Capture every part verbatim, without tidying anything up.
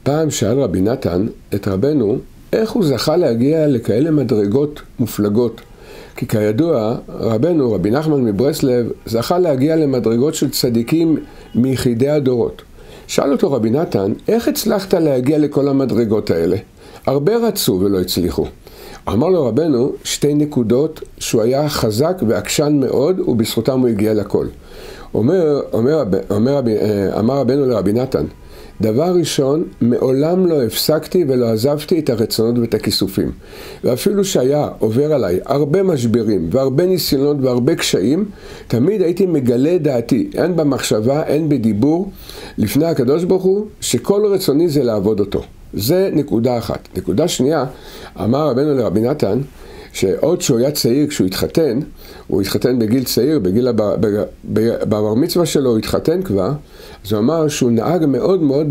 פעם שאל רבי נתן את רבנו איך הוא זכה להגיע לכאלה מדרגות מופלגות. כי כידוע, רבנו, רבי נחמן מברסלב, זכה להגיע למדרגות של צדיקים מיחידי הדורות. שאל אותו רבי נתן, איך הצלחת להגיע לכל המדרגות האלה? הרבה רצו ולא הצליחו. אמר לו רבנו שתי נקודות שהוא היה חזק ועקשן מאוד, ובזכותם הוא הגיע לכל. אומר, אומר, אומר, אמר רבנו לרבי נתן, דבר ראשון, מעולם לא הפסקתי ולא עזבתי את הרצונות ואת הכיסופים. ואפילו שהיה עובר עליי הרבה משברים והרבה ניסיונות והרבה קשיים, תמיד הייתי מגלה דעתי, אין במחשבה, אין בדיבור, לפני הקדוש ברוך הוא, שכל רצוני זה לעבוד אותו. זה נקודה אחת. נקודה שנייה, אמר רבנו לרבי נתן, שעוד שהוא היה צעיר כשהוא התחתן, הוא התחתן בגיל צעיר, בגיל הבר, בבר מצווה שלו הוא התחתן כבר, אז הוא אמר שהוא נהג מאוד מאוד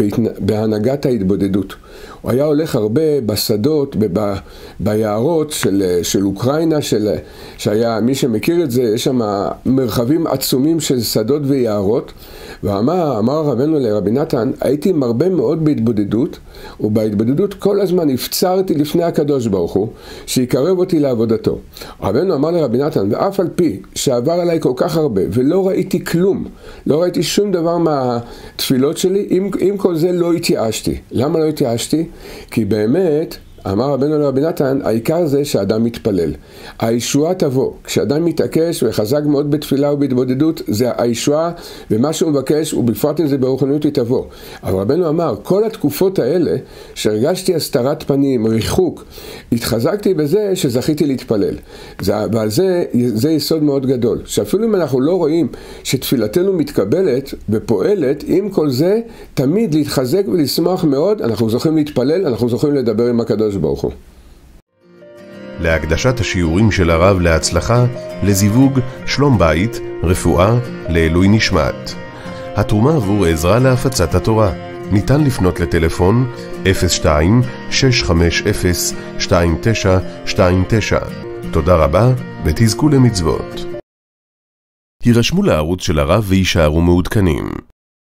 בהנהגת ההתבודדות. הוא היה הולך הרבה בשדות, ב, ביערות של, של אוקראינה, של, שהיה, מי שמכיר את זה, יש שם מרחבים עצומים של שדות ויערות, ואמר, אמר רבנו לרבי נתן, הייתי מרבה מאוד בהתבודדות, ובהתבודדות כל הזמן הפצרתי לפני הקדוש ברוך הוא, שיקרב אותי לעבודתו. רבנו אמר לרבי נתן, ואף על פי שעבר עליי כל כך הרבה, ולא ראיתי כלום, לא ראיתי שום דבר מהתפילות שלי, עם, עם כל זה לא התייאשתי. למה לא התייאשתי? כי באמת, אמר רבנו לרבי נתן, העיקר זה שאדם מתפלל. הישועה תבוא. כשאדם מתעקש וחזק מאוד בתפילה ובהתבודדות, זה הישועה, ומה שהוא מבקש, ובפרט אם זה ברוחניות, היא תבוא. אבל רבנו אמר, כל התקופות האלה, שהרגשתי הסתרת פנים, ריחוק, התחזקתי בזה שזכיתי להתפלל. זה, ועל זה, זה יסוד מאוד גדול. שאפילו אם אנחנו לא רואים שתפילתנו מתקבלת ופועלת, עם כל זה, תמיד להתחזק ולשמוח מאוד, אנחנו זוכים להתפלל, אנחנו זוכים לדבר עם הקדוש ברוך הוא. להקדשת השיעורים של הרב להצלחה, לזיווג, שלום בית, רפואה, לעילוי נשמת. התרומה עבור עזרה להפצת התורה. ניתן לפנות לטלפון אפס שתיים שש חמש אפס שתיים תשע שתיים תשע. תודה רבה ותזכו למצוות. הירשמו לערוץ של הרב וישארו מעודכנים.